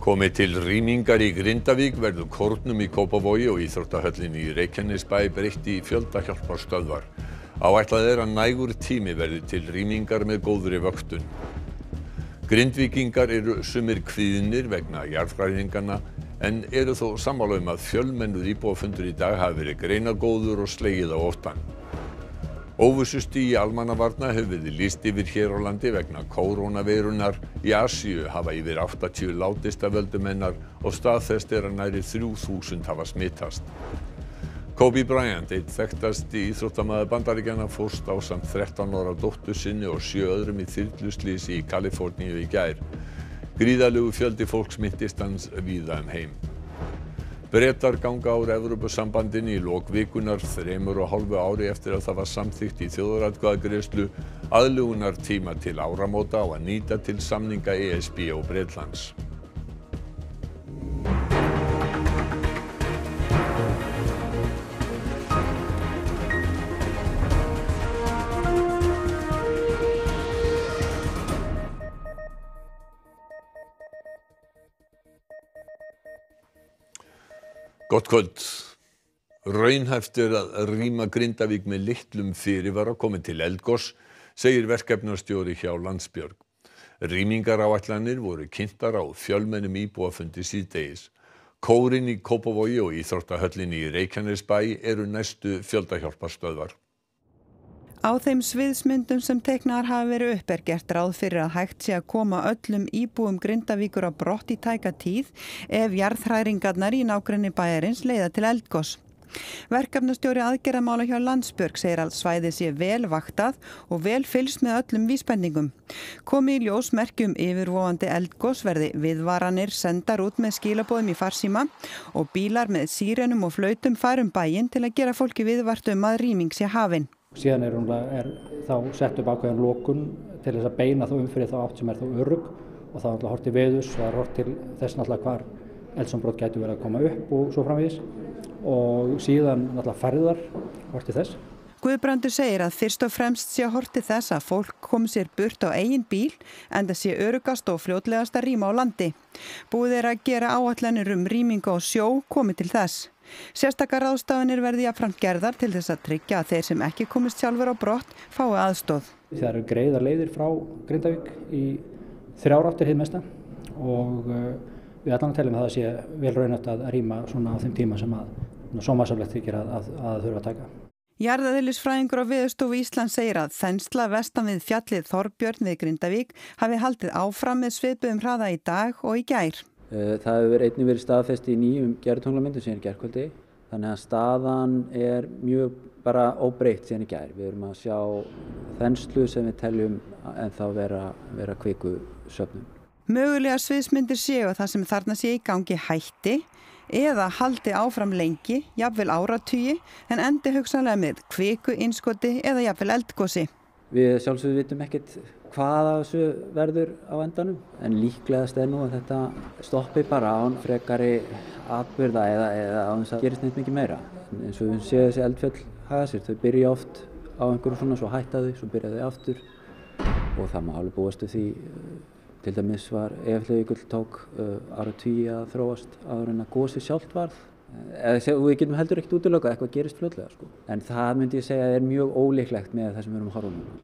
Komi til rýmingar í Grindavík verður kórnum í Kópavogi og íþróttahöllinni í Reykjanesbæ breytt í fjöldahjálparstöðvar. Áætlað að nægur tími verði til rýmingar með góðri vöktun. Grindvíkingar eru sumir kvíðnir vegna jarðhræringanna en eru þó sammála að fjölmennur íbúafundur í dag hafi verið greinagóður og slegið á óttann. Óvissustigi almannavarna hefur verið lýst yfir hér á landi vegna kórónuveirunnar. Í Asíu hafa yfir 80 látist af völdum hennar og staðfest að nærri 3000 hafa smitast. Kobe Bryant, einn þekktasti íþróttamaður Bandaríkjanna, fórst ásamt 13 ára dóttur sinni og 7 öðrum í þyrluslysi í Kaliforníu í gær. Gríðarlegur fjöldi fólks minntist hans víða heim. Bretar ganga úr Evrópusambandinu í lok vikunnar 3,5 ári eftir að það var samþykkt í þjóðaratkvæðagreiðslu. Aðlögunartíma til áramóta á að nýta til samninga ESB og Bretlands. Gott kvöld. Raunhæft að rýma Grindavík með litlum fyrirvara komi til eldgoss, segir verkefnastjóri hjá Landsbjörg. Rýmingaráætlanir voru kynntar á fjölmennum íbúafundi síðdegis. Kórinn í Kópavogi og íþróttahöllinni í Reykjanesbæ eru næstu fjöldahjálparstöðvar. Á þeim sviðsmyndum sem teiknaðar hafa verið upp gert ráð fyrir að hægt sé að koma öllum íbúum Grindavíkur á brott í tæka tíð ef jarðhræringarnar í nágrenni bæjarins leiða til eldgoss. Verkefnastjóri aðgerðamála hjá Landsbjörg segir að svæðið sé vel vaktað og vel fylgst með öllum vísbendingum. Komi í ljós merki yfirvofandi eldgoss verði viðvaranir sendar út með skilaboðum í farsíma og bílar með sírenum og flautum fara bæinn til að gera fólki viðvart að rýming sé hafin. Síðan er þá sett upp ákveðin lokun til þess að beina þá umfyrir þá átt sem þá örugg og þá horft til veðurs og horft til þess hvar eldsumbrot gætu verið að koma upp og svo framvegis og síðan ferðar horft til þess. Guðbrandur segir að fyrst og fremst sé horft til þess að fólk komi sér burt á eigin bíl en það sé öruggast og fljótlegast að rýma á landi. Búið að gera áætlanir rýmingu á sjó komi til þess. Sérstakar ráðstafanir verði jafnframt gerðar til þess að tryggja að þeir sem ekki komist sjálfur á brott fái aðstoð. Það eru greiðar leiðir frá Grindavík í 3 áttir hið mesta og við allan að teljum að það sé vel raunhæft að rýma svona á þeim tíma sem að sómasamlegt þykir að þurfa að taka. Jarðeðlisfræðingur á Veðurstofu Íslands segir að þensla vestan við fjallið Þorbjörn við Grindavík hafi haldið áfram með svipuðum hraða í dag og í gær. Það hefur einnig verið staðfest í nýjum gervitunglamyndum síðan í gærkvöldi. Þannig að staðan er mjög bara óbreytt síðan í gær. Við erum að sjá þenslu sem við teljum ennþá vera kvikusöfnun. Mögulega sviðsmyndir séu að það sem þarna sé í gangi hætti eða haldi áfram lengi, jafnvel áratugi, en endi hugsanlega með kvikuinnskoti eða jafnvel eldgosi. Við sjálfsögðu vitum ekkert hvaða þessu verður á endanum, en líklegast nú að þetta stoppi bara án frekari atburða eða án þess að gerist neitt mikið meira. Eins og við séum þessi eldfjöll haga sér, þau byrja oft á einhverju svona, svo hætta þau, svo byrja þau aftur og það má alveg búast við því. Til dæmis var Eyjafjallajökull tók áratugi að þróast áður en að gosið sjálft varð. Við getum heldur ekkert útilokað eitthvað gerist fljótlega. En það myndi ég segja er mjög ólíklegt með það sem við erum að horfa núna.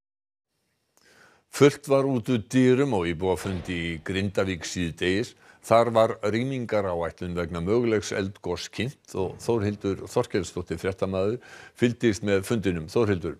Fullt var út úr dyrum og íbúafundi í Grindavík síðdegis. Þar var rýmingaráætlun vegna mögulegs eldgoss kynnt og Þórhildur Þorkelsdóttir fréttamaður fylgdist með fundinum. Þórhildur.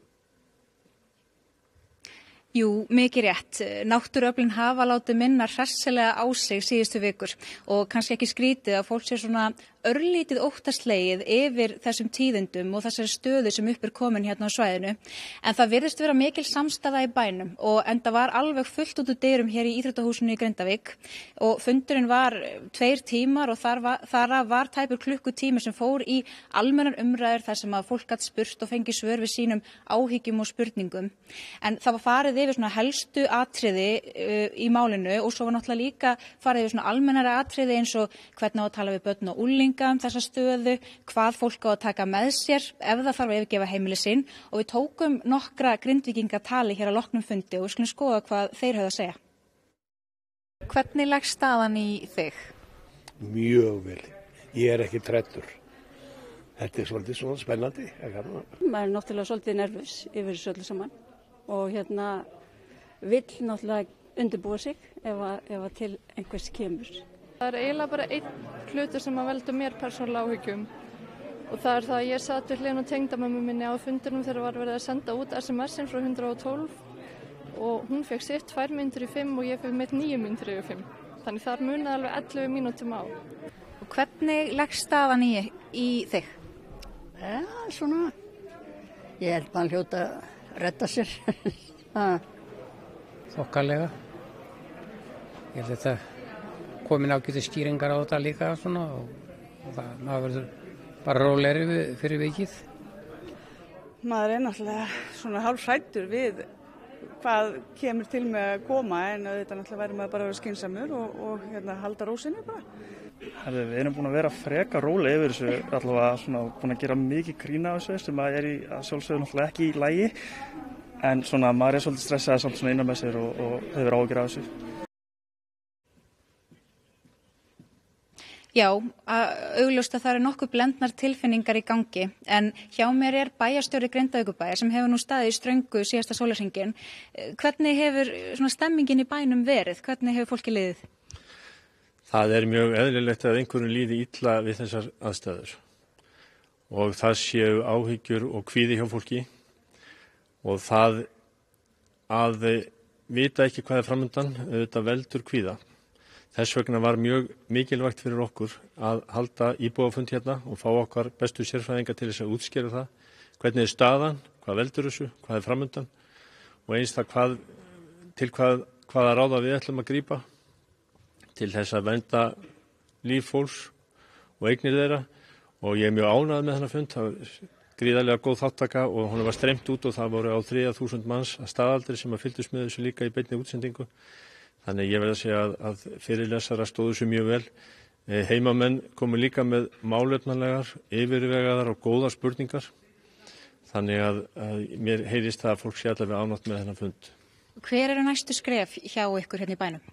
Jú, mikið rétt. Náttúruöflin hafa látið minna hressilega á sig síðustu vikur og kannski ekki skrítið að fólk sé svona örlítið óttaslegið yfir þessum tíðindum og þessari stöðu sem upp komin hérna á svæðinu. En það virðist vera mikil samstaða í bænum og enda var alveg fullt út úr dyrum hér í íþróttahúsinu í Grindavík og fundurinn var 2 tímar og þar var tæpur klukkutími sem fór í almennar umræður þar sem að fólk gat spurt og fengi svör við sínum áhyggjum og spurningum. En það var farið yfir svona helstu atriði í málinu og svo var náttúrulega líka farið yfir svona almennara atriði eins og hvernig á að tala við börn og unglinga þessa stöðu, hvað fólk á að taka með sér ef það þarf að yfirgefa heimili sín og við tókum nokkra Grindvíkinga tali hér á loknum fundi og við skulum skoða hvað þeir höfðu að segja. Hvernig leggst staðan í þig? Mjög vel. Ég ekki træddur. Þetta svolítið svona spennandi. Maður náttúrulega svolítið nervus yfir þessu öllu saman og vill náttúrulega undirbúa sig ef að til einhvers kemur. Það eiginlega bara einn hlutur sem að veldur mér persónulega áhyggjum og það það að ég satt við hliðina á tengdamömmu minni á fundinum þegar var verið að senda út SMS-in frá 112 og hún fekk sitt 2 mínútur í 5 og ég fekk mitt 9 mínútur í 5. Þannig þar munaði alveg 11 mínútum á. Og hvernig leggst staðan í þig? Ja, svona, ég held maður hljóta að redda sér. Þokkalega. Ég held þetta komin ágæti skýringar á þetta líka svona og maður verður bara rólegri fyrir vikið. Maður náttúrulega svona hálfhræddur við hvað kemur til með að koma en þetta náttúrulega verður maður bara að vera skynsamur og halda rósinni bara. Við erum búin að vera freka róleg yfir þessu, allavega svona búin að gera mikið grín af þessu sem að að sjálfsögðu náttúrulega ekki í lagi en svona maður svolítið stressaði samt svona innan með sér og hefur áhyggjur af þessu. Já, augljóst að það nokkuð blendnar tilfinningar í gangi en hjá mér bæjarstjóri Grindavíkurbæjar sem hefur nú staðið í ströngu síðasta sólarhringinn. Hvernig hefur svona stemmingin í bænum verið? Hvernig hefur fólki liðið? Það mjög eðlilegt að einhverjum líði illa við þessar aðstæður og það séu áhyggjur og kvíði hjá fólki og það að vita ekki hvað framundan, auðvitað veldur kvíða. Þess vegna var mjög mikilvægt fyrir okkur að halda íbúafund hérna og fá okkar bestu sérfræðinga til þess að útskýra það. Hvernig staðan, hvað veldur þessu, hvað framundan og eins það hvaða ráða við ætlum að grípa til þess að vernda líf fólks og eignir þeirra og ég mjög ánægð með þennan fund. Það var gríðarlega góð þáttaka og hún var streymt út og það voru á 3.000 manns að staðaldri sem að fylgdust með þessu líka í beinni útsendingu. Þannig ég verð að segja að fyrirlesara stóðu sér mjög vel. Heimamenn komu líka með málefnalegar, yfirvegaðar og góðar spurningar. Þannig að mér heyrist það að fólk sé allavega ánægt með þennan fund. Hver næstu skref hjá ykkur hérna í bænum?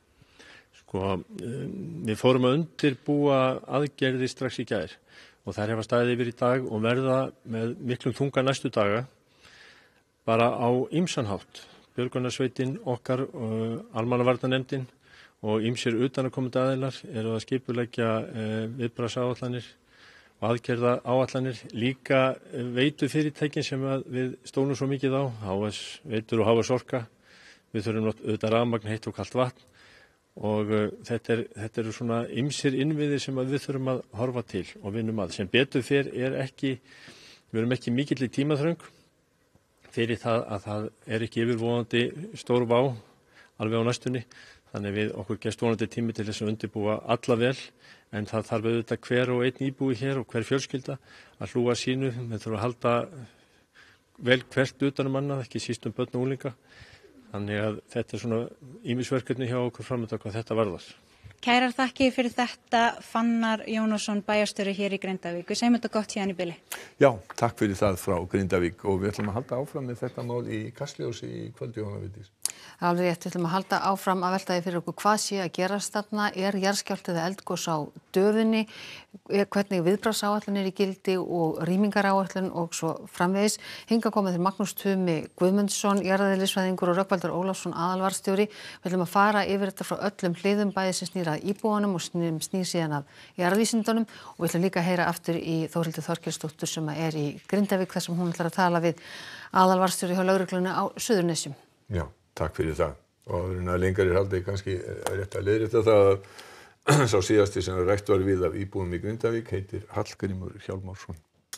Við fórum að undirbúa aðgerði strax í gær og þær hefa staðið yfir í dag og verða með miklum þunga næstu daga bara á ýmsan hátt. Björgunarsveitin okkar, almannavarnanefndin og ýmsir utanaðkomandi aðilar eru að skipuleggja viðbragðsáætlanir og aðgerða áætlanir. Líka veitufyrirtækin sem við stólum svo mikið á, HS Veitur og HS Orka. Við þurfum auðvitað rafmagn, heitt og kalt vatn og þetta eru svona ýmsir innviðir sem við þurfum að horfa til og vinnum að. Sem betur fer við erum ekki mikill í tímaþröng fyrir það að það ekki yfirvofandi stór vá alveg á næstunni. Þannig við okkur gefst vonandi tími til þess að undirbúa alla vel en það þarf auðvitað hver og einn íbúi hér og hver fjölskylda að hlúa sínu. Við þurfum að halda vel hvert utanum annað, ekki síst börn og unglinga. Þannig að þetta svona ýmisverkefni hjá okkur framönda hvað þetta varðar. Kærar þakkir fyrir þetta, Fannar Jónasson, bæjarstjóri hér í Grindavík. Við segjum þetta gott hérna í bili. Já, takk fyrir það frá Grindavík og við ætlum að halda áfram með þetta mál í Kastljósi í kvöld, Jóhanna Vigdís. Alveg rétt, við ætlum að halda áfram að velta því fyrir okkur hvað sé að gerast þarna, jarðskjálfti eða eldgos á döfinni, hvernig viðbragðsáætlun í gildi og rýmingaráætlun og svo framvegis. Hingað komið til Magnús Tumi Guðmundsson, jarðeðlisfræðingur og Rögnvaldur Ólafsson aðalvarðstjóri. Við ætlum að fara yfir þetta frá öllum hliðum, bæði sem snýr að íbúanum og snýr síðan af jarðvísindunum og við ætlum líka að heyra aftur í Þórhildi Þorkelsdóttur sem er í Grindavík þar sem hún ætlar að tala við aðalvarðstjóri hjá lögreglunni á Suðurnesjum. Já, takk fyrir það. Og lengar haldið kannski rétt að leiðrétta það að sá síðasti sem rætt var við af íbúum í Grindavík heitir Hallgrímur Hjálmarsson.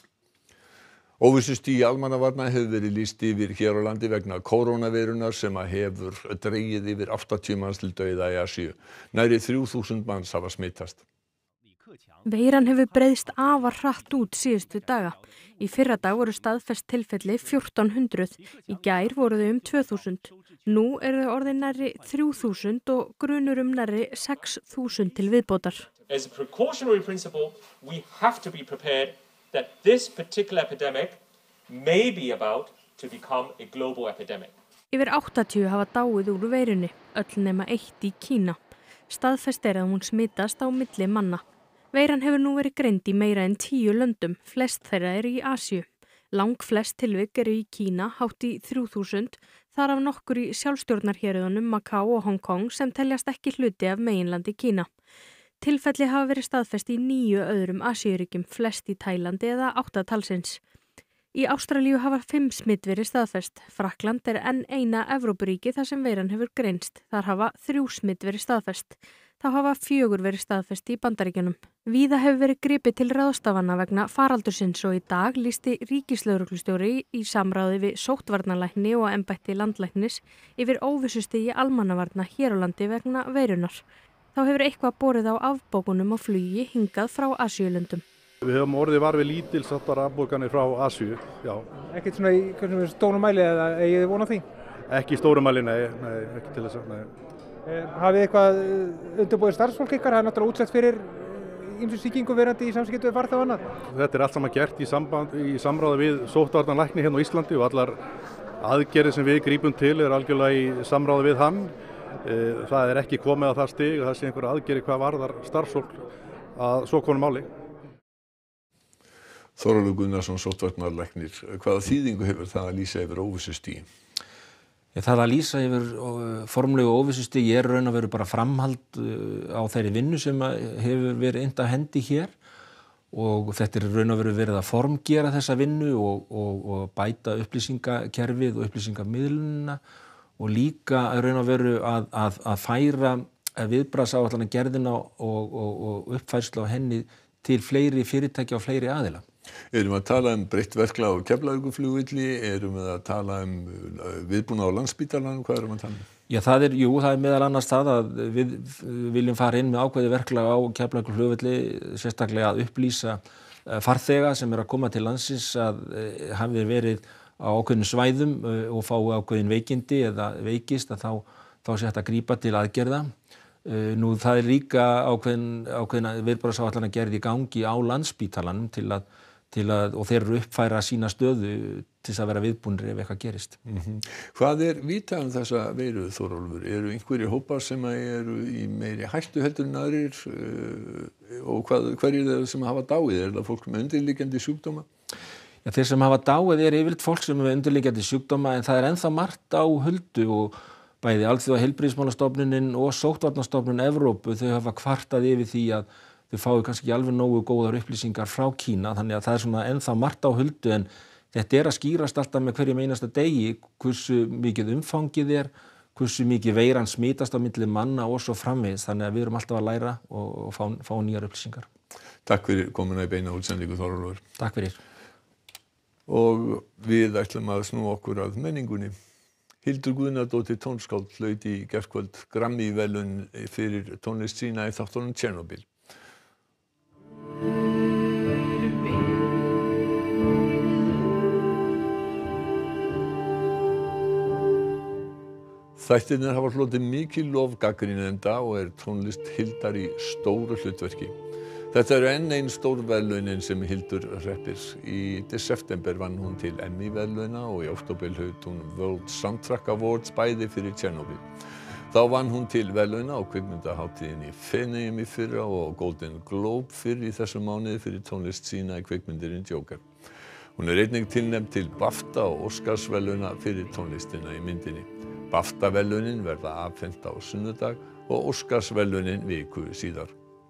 Óvissustigi almannavarna hefur verið lýst yfir hér á landi vegna kórónuveirunar sem hefur dregið yfir 80 manns til dauða í Asíu. Nærri 3.000 manns hafa smitast. Veiran hefur breiðst afar hratt út síðustu daga. Í fyrradag voru staðfest tilfelli 1400, í gær voru þau 2000. Nú eru þau orðin nærri 3000 og grunur nærri 6000 til viðbótar. As a precautionary principle, we have to be prepared that this particular epidemic may be about to become a global epidemic. Yfir 80 hafa dáið úr veirunni, öll nema 1 í Kína. Staðfest að hún smitast á milli manna. Veiran hefur nú verið greind í meira en 10 löndum, flest þeirra eru í Asíu. Langflest tilvik eru í Kína, hátt í 3000, þar af nokkur í sjálfstjórnarhéruðunum Macau og Hong Kong sem teljast ekki hluti af meginlandi Kína. Tilfelli hafa verið staðfest í 9 öðrum Asíuríkjum, flest í Tælandi eða 8 talsins. Í Ástralíu hafa 5 smitt verið staðfest. Frakkland enn eina Evrópuríki þar sem veiran hefur greinst. Þar hafa 3 smitt verið staðfest. Þá hafa 4 verið staðfest í Bandaríkjunum. Víða hefur verið gripið til ráðstafana vegna faraldursins og í dag lýsti ríkislögreglustjóri í samráði við sóttvarnalækni og embætti landlæknis yfir óvissustigi almannavarna hér á landi vegna veirunar. Þá hefur eitthvað borið á afbókunum á flugi hingað frá Asíulöndum. Við höfum orðið var við lítilsháttar afbókanir frá Asíu, já. Ekkert svona í stórum mæli eða eigið þið von á því? Ekki í stórum mæli, nei, ekki til þess að, nei. Hafið eitthvað undirbúið starfsfólk ykkar? Það er náttúrulega útsett fyrir ýmsum sýkingum verandi í samskiptum við farþega og annað. Þetta allt saman gert í samráði við sóttvarnalækni hérna á Íslandi og allar aðgerðir sem við grípum til algjörlega í samráði við hann. Það ekki komið að það stig að það sé einhver aðgerðir hvað varðar starfsfólk að svo konu máli. Þórólfur Guðnason, sóttvarnalæknir, hvaða þýðingu hefur það að lýsa yfir óvissustigi? Það að lýsa yfir formlegu óvissustigi raun og veru bara framhald á þeirri vinnu sem hefur verið innt af hendi hér og þetta raun og veru verið að formgera þessa vinnu og bæta upplýsingakerfið og upplýsingamiðlunina og líka raun og veru að færa viðbragðsáætlanagerðina og uppfærslu á henni til fleiri fyrirtækja og fleiri aðila. Erum við að tala breytt verklag á Keflavíkurflugvelli, erum við að tala viðbúnað á Landspítalanum, hvað erum við að tala um? Já, það er meðal annars það að við viljum fara inn með ákveðið verklag á Keflavíkurflugvelli, sérstaklega að upplýsa farþega sem að koma til landsins að hafi verið á ákveðnum svæðum og fái ákveðin veikindi eða veikist að þá sé hægt að grípa til aðgerða. Nú það líka ákveðin viðbragðsáætlana gerð í gangi á Landspítalanum til að og þeir eru uppfæra sína stöðu til þess að vera viðbúnir ef eitthvað gerist. Hvað vitað þessa veiru, Þórólfur? Eru einhverjir hópar sem eru í meiri hættu heldur en aðrir og hverjir eru sem hafa dáið? Er það fólk með undirliggjandi sjúkdóma? Já, þeir sem hafa dáið yfirleitt fólk sem með undirliggjandi sjúkdóma en það ennþá margt á huldu og bæði Alþjóða heilbrigðismálastofnunin og Sóttvarnastofnun Evrópu þau hafa kvartað yfir því að þau fái kannski ekki alveg nógu góðar upplýsingar frá Kína þannig að það svona ennþá margt á huldu en þetta að skýrast alltaf með hverjum einasta degi hversu mikið umfangið hversu mikið veiran smitast á milli manna og svo framvegis þannig að við erum alltaf að læra og fá nýjar upplýsingar. Takk fyrir komuna í beina útsendingu, Þórólfur. Takk fyrir. Og við ætlum að snúa okkur að menningunni. Hildur Guðnadóttir tónskáld hlaut í gærkvöld Grammy-verðlaun fyrir tónlist sína í þáttunum Tjernobyl. Þættirnir hafa hlotið mikið lof gagnrýnenda og tónlist Hildar í stóru hlutverki. Þetta enn ein stór verðlaunin sem Hildur hreppir. Í september vann hún til Emmy-verðlauna og í október hlaut hún World Soundtrack Awards bæði fyrir Tjernobyl. Þá vann hún til verðlauna á kvikmyndahátíðinni í Feneyjum í fyrra og Golden Globe fyrr í þessum mánuði fyrir tónlist sína í kvikmyndinni Joker. Hún einnig tilnefnd til BAFTA og Óskarsverðlauna fyrir tónlistina í myndinni. BAFTA-verðlaunin verða afhent á sunnudag og Óskarsverðlaunin viku síðar.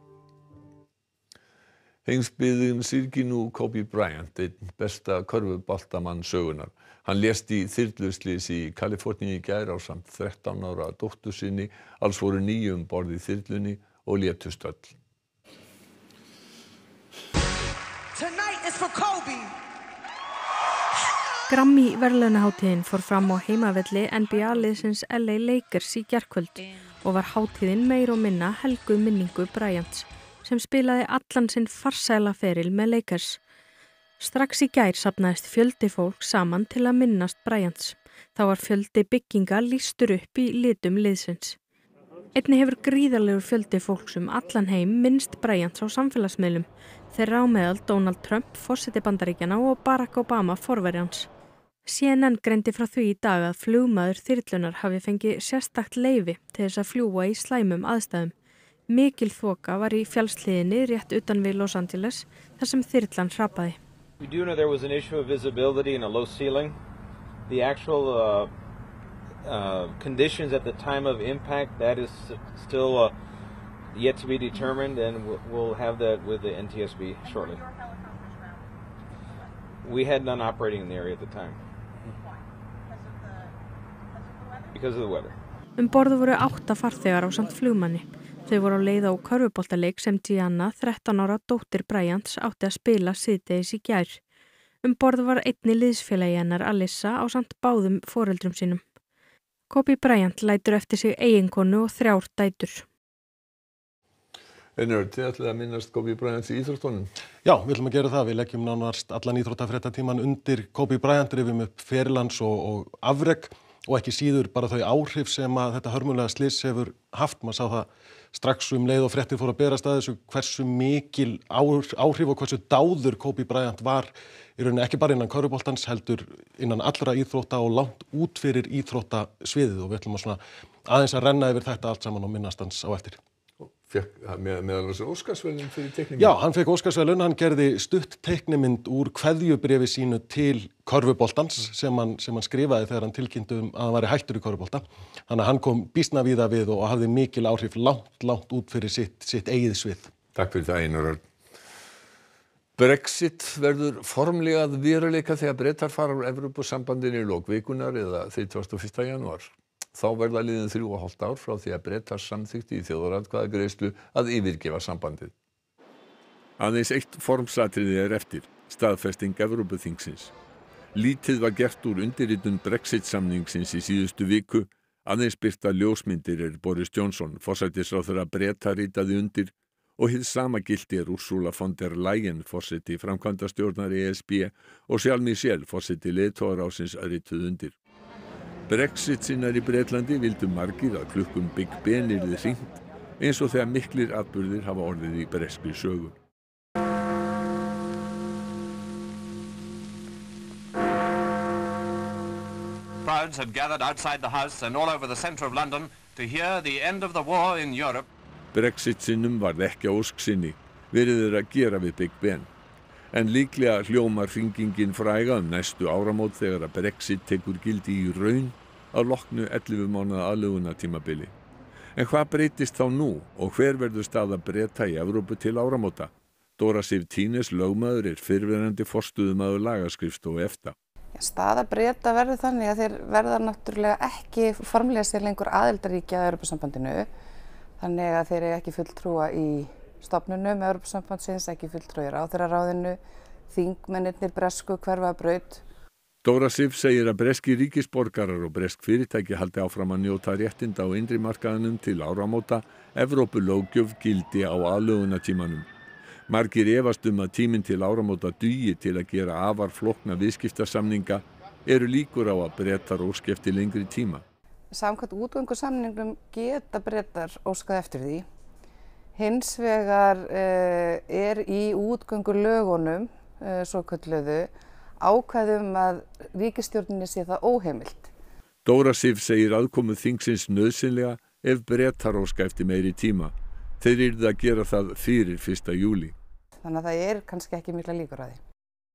Heimsbyggðin syrgir nú Kobe Bryant, einn besta körfuboltamann sögunnar. Hann lést í þyrluslysi í Kaliforníu í gær ásamt 13 ára dóttur sinni. Alls voru 9 um borð í þyrlunni og létust öll. Grammy-verðlaunahátíðin fór fram á heimavelli NBA-liðsins LA Lakers í gærkvöld og var hátíðin meir og minna helguð minningu Bryants sem spilaði allan sinn farsæla feril með Lakers. Strax í gær safnaðist fjöldi fólk saman til að minnast Bryants. Þá var fjöldi bygginga lýstur upp í litum liðsins. Einnig hefur gríðarlegur fjöldi fólks allan heim minnst Bryants á samfélagsmiðlum. Þeirra á meðal Donald Trump, forseti Bandaríkjanna og Barack Obama, forveri hans. CNN greindi frá því í dag að flugmaður þyrlunnar hafi fengið sérstakt leyfi til þess að fljúga í slæmum aðstæðum. Mikil þoka var í fjallshlíðinni rétt utan við Los Angeles þar sem þyrlan hrapaði. We do know there was an issue of visibility and a low ceiling. The actual conditions at the time of impact, that is still yet to be determined, and we'll have that with the NTSB shortly. We had none operating in the area at the time because of the weather. Borð voru 8 farþegar ásamt flugmanni. Þau voru á leið á körfuboltaleik sem Gianna, 13 ára dóttir Bryants, átti að spila síðdegis í gær. Borð var einni liðsfélagi hennar, Alyssa, ásamt báðum foreldrum sínum. Kobe Bryant lætur eftir sig eiginkonu og 3 dætur. Þið ætlið að minnast Kobe Bryant í íþróttunum? Já, við ætlum að gera það. Við leggjum nánast allan íþróttafréttatíman undir Kobe Bryant, rifjum upp feril hans og afrek og ekki síður bara þau áhrif sem að þetta hörmulega slys hefur haft. Maður sá það strax leið og fréttir fóru að berast að þessu hversu mikil áhrif og hversu dáður Kobe Bryant var í rauninni ekki bara innan körfuboltans heldur innan allra íþrótta og langt út fyrir íþróttasviðið og við ætlum að aðeins að renna yfir þetta allt saman og minnast hans á eftir. Fékk meðal annars Óskarsverðlaun fyrir teiknimynd? Já, hann fékk Óskarsverðlaun, hann gerði stutt teiknimynd úr kveðjubréfi sínu til körfuboltans sem hann skrifaði þegar hann tilkynnti að hann væri hættur í körfubolta. Þannig að hann kom býsna víða við og hafði mikil áhrif langt út fyrir sitt eigið svið. Takk fyrir það, Einar Örn. Brexit verður formlega að veruleika þegar Bretar fara úr Evrópusambandinu í lok vikunnar eða 31. janúar. Þá verða liðin 3,5 ár frá því að Bretar samþykktu í þjóðaratkvæðagreiðslu að yfirgefa sambandið. Aðeins eitt formsatriði eftir, staðfesting Evrópuþingsins. Lítið var gert úr undirritun Brexit-samningsins í síðustu viku. Aðeins birta ljósmyndir Boris Johnson, forsætisráðherra Breta, ritaði undir og hið sama gilti Ursula von der Leyen, forseti framkvæmdastjórnar ESB og Charles Michel, forseti leiðtogaráðsins, rituðu undir. Brexit-sinnar í Bretlandi vildu margir að klukkum Big Ben yrði hringt eins og þegar miklir atburðir hafa orðið í breskri sögu. Crowds had gathered outside the house and all over the centre of London to hear the end of the war in Europe. Brexit-sinnum varð ekki ósk sinni, verið að gera við Big Ben. En líklega hljómar hringingin fræga næstu áramót þegar að Brexit tekur gildi í raun að loknu 11 mánaða aðlögunartímabili. En hvað breytist þá nú og hver verður staða Breta í Evrópu til áramóta? Dóra Sif Tínes, lögmaður, fyrrverandi forstöðumaður lagaskrifstofu EFTA. Staða Breta verður þannig að þeir verða náttúrulega ekki formlega sér lengur aðildarríki að Evrópusambandinu, þannig að þeir eru ekki fulltrúa í stofnunum Evrópusambandsins, ekki fulltrúi í ráðherraráðinu, þingmennirnir bresku hverfabraut. Dóra Sif segir að breski ríkisborgarar og bresk fyrirtæki haldi áfram að njóta réttinda á innri markaðinum til áramóta, Evrópulöggjöf gildi á aðlögunartímanum. Margir efast að tíminn til áramóta dugi til að gera afar flókna viðskiptasamninga, eru líkur á að Bretar óski eftir lengri tíma. Samkvæmt útgöngusamningnum geta Bretar óskað eftir því. Hins vegar í útgöngulögunum, svokölluðu, ákvæðum að ríkisstjórninni sé það óheimilt. Dóra Sif segir aðkomu þingsins nauðsynlega ef Bretar óska eftir meiri tíma. Þeir yrðu að gera það fyrir 1. júlí. Þannig að það kannski ekki mikla líkur á því.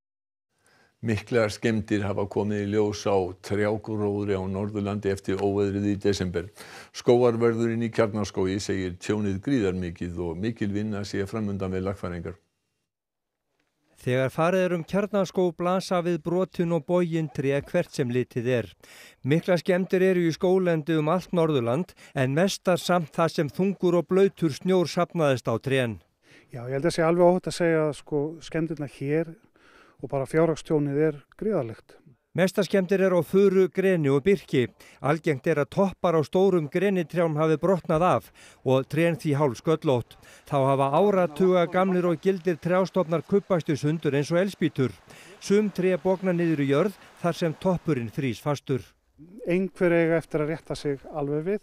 Miklar skemmdir hafa komið í ljós á trjágróðri á Norðurlandi eftir óveðrið í desember. Skógarvörðurinn í Kjarnaskógi segir tjónið gríðarmikið og mikil vinna sé framundan við lagfæringar. Þegar farið Kjarnaskóg blasa við brotin og bogin tré hvert sem litið Miklar skemmdir eru í skóglendi allt Norðurland en mestar samt það sem þungur og blautur snjór safnaðist á trén. Já, ég held að sé alveg óhætt að segja að skemmdirna hér og bara fjárhagstjónið gríðarlegt. Mestar skemmdir á furu, greni og birki. Algengt að toppar á stórum grenitrjám hafi brotnað af og trén því hálfsköllótt. Þá hafa áratuga gamlir og gildir trjástofnar kubbast í sundur eins og elspýtur. Sum tré bogna niður í jörð þar sem toppurinn frýs fastur. Einhver eiga eftir að rétta sig alveg við,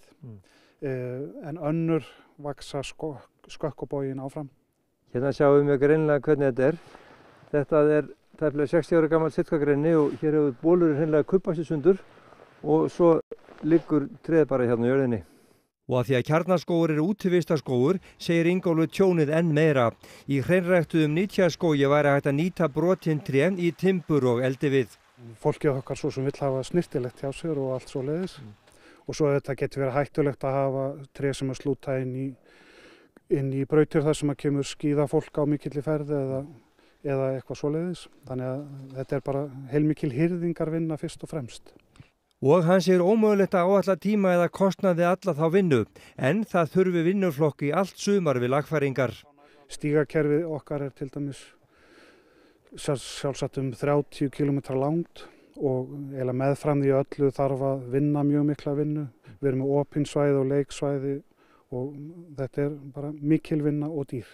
en önnur vaksa skökkubogin áfram. Hérna sjáum við greinilega hvernig þetta Þetta tæplega 60 ára gamall sitkagrenni og hér hefur bólurinn hreinlega kubbast í sundur og svo liggur tréð bara hérna í jörðinni. Og að því að Kjarnaskógur útivistarskógur segir Ingólfur tjónið enn meira. Í hreinræktuðum nytjaskógi væri hægt að nýta brotin tré í timbur og eldi við. Fólkið okkar svo sem vill hafa snyrtilegt hjá sér og allt svoleiðis. Og svo þetta getur verið hættulegt að hafa tré sem að slúta inn í brautir þar sem að kemur skíða fólk á mikilli ferð eða eitthvað svoleiðis. Þannig að þetta bara heilmikil hirðingarvinna fyrst og fremst. Og hann segir ómögulegt að áætla tíma eða kostnaði alla þá vinnu, en það þurfi vinnuflokk í allt sumar við lagfæringar. Stígakerfið okkar til dæmis sjálfsagt 30 km langt og meðfram því öllu þarf að vinna mjög mikla vinnu. Við erum með opinsvæði og leiksvæði og þetta bara mikil vinna og dýr.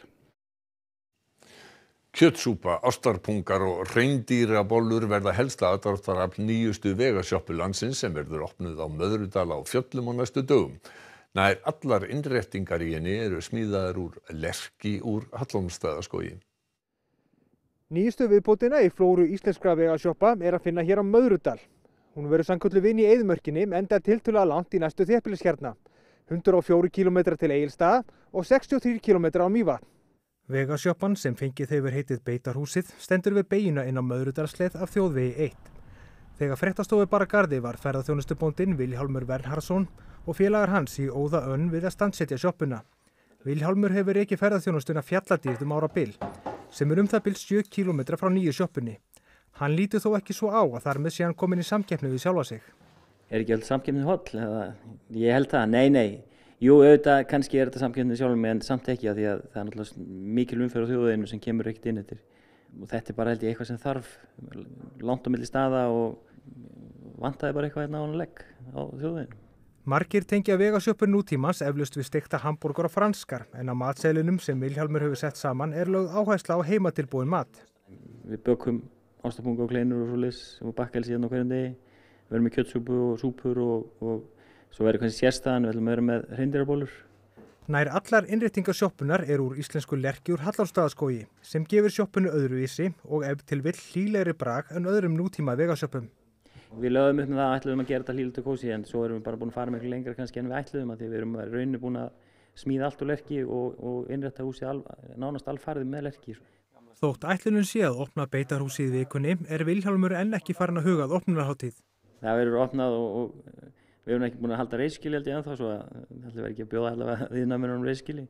Kjötsúpa, ástarpungar og hreindýrabollur verða helsta aðdráttarafl nýjustu vegasjoppu landsins sem verður opnuð á Möðrudal á Fjöllum á næstu dögum. Nær allar innréttingar í henni eru smíðaðar úr lerki úr Hallormsstaðaskógi. Nýjustu viðbótina í flóru íslenskra vegasjoppa er að finna hér á Möðrudal. Hún verður sannkölluð inn í eyðimörkinni enda tiltölulega langt í næstu þéttbýliskjarna. 104 km til Egilsstaða og 63 km á Mývatn. Vegasjoppan sem fengið hefur heitið Beitarhúsið stendur við beygina inn á Möðrudalsleið af þjóðvegi 1. Þegar fréttastofu bar að garði var ferðaþjónustubóndinn Vilhjálmur Vernharðsson og félagar hans í óða önn við að standsetja sjoppuna. Vilhjálmur hefur rekið ferðaþjónustuna Fjalladýrð árabil, sem það bil 7 km frá nýju sjoppunni. Hann lítur þó ekki svo á að þar með sé hann komin í samkeppni við sjálfa sig. Ekki öll samkeppni holl? Ég held það, nei. Jú, auðvitað kannski þetta samkeppni sjálfum mig en samt ekki af því að það náttúrulega mikil umferð á þjóðveginu sem kemur ekkert inn eftir. Og þetta bara held ég eitthvað sem þarf langt á milli staða og vantaði bara eitthvað ánalegg á þjóðveginu. Margir tengja vegasjöppur nútímans eflaust við steikta hamborgar og franskar en á matseðlinum sem Vilhjálmur hefur sett saman er lögð áhersla á heimatilbúin mat. Við bökum ástapunga og kleinur og svoleiðis og bakkelsi hérna á hverjum degi. Við erum með kjötsúpu og súpur og svo verður kannski sérstæðan, við ætlum að vera með hreindýrabollur. Nær allar innréttingar sjoppunar úr íslensku lerki úr Hallormsstaðaskógi sem gefur sjoppunni öðruvísi og ef til vill hlýlegri brag en öðrum nútíma vegasjöppum. Við lögðum upp með það, ætluðum að gera þetta hlýlegt og kósí en svo erum við bara búin að fara miklu lengra kannski en við ætluðum að því við erum rauninni búin að smíða allt úr lerki og innrétta húsið nánast alfarið með lerki. Þótt ætlunin sé að opna Beitarhúsið í vikunni Vilhjálmur enn ekki farin að huga að opnunarhátíð. Það verður opnað og við erum ekki búin að halda reiðskili held ég ennþá svo að það verður ekki að bjóða allavega viðnæmur reiðskili.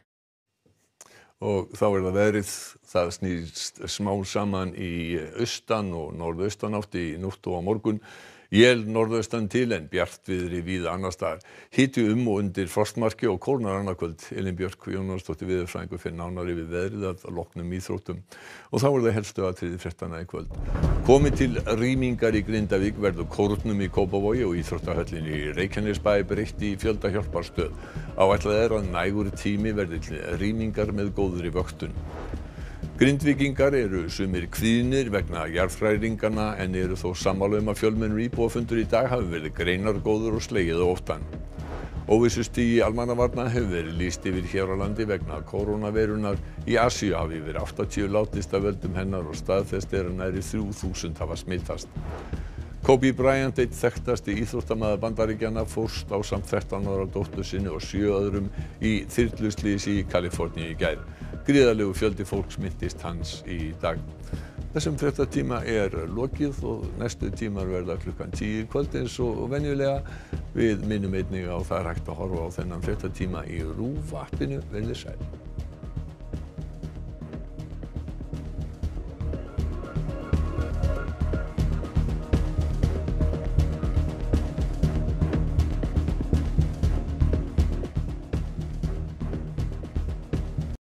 Og þá það veðrið, það snýst smá saman í austan og norðaustanátt í nótt og á morgun. Él norðaustan til en bjartviðri víða annars staðar. Hiti og undir frostmarki og kólnar annað kvöld. Elín Björk Jónasdóttir veðurfræðingur fyrir nánar yfir veðrið að loknum íþróttum. Og þá það helstu atriði fréttanna í kvöld. Komið til rýmingar í Grindavík verður kórnum í Kópavogi og íþróttahöllinni í Reykjanesbæ breytt í fjöldahjálparstöð. Áætlað að nægur tími verði til rýmingar með góðri vöktun. Grindvíkingar eru sumir kvíðnir vegna jarðhræringanna en eru þó sammála að fjölmennur íbúafundur í dag hafi verið greinargóður og slegið á óttann. Óvissustigi almannavarna hefur verið lýst yfir hér á landi vegna kórónuveirunnar. Í Asíu hafi yfir 80 látist af völdum hennar og staðfest að nærri 3000 hafa smitast. Kobe Bryant, einn þekktasti íþróttamaður Bandaríkjanna, fórst ásamt 13 ára dóttur sinni og 7 öðrum í þyrluslysi í Kaliforníu í gær. Gríðarlegur fjöldi fólks minntist hans í dag. Þessum fréttatíma lokið og næstu tímar verða klukkan 10 í kvöld eins og venjulega. Við minnum einnig á það hægt að horfa á þennan fréttatíma í RÚV appinu. Verið sæl.